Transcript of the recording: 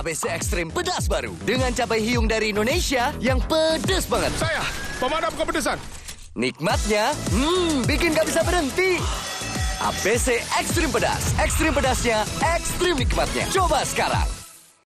ABC Ekstrim Pedas baru. Dengan cabai hiung dari Indonesia yang pedas banget. Saya, pemadam kepedesan. Nikmatnya, bikin gak bisa berhenti. ABC Ekstrim Pedas. Ekstrim pedasnya, ekstrim nikmatnya. Coba sekarang.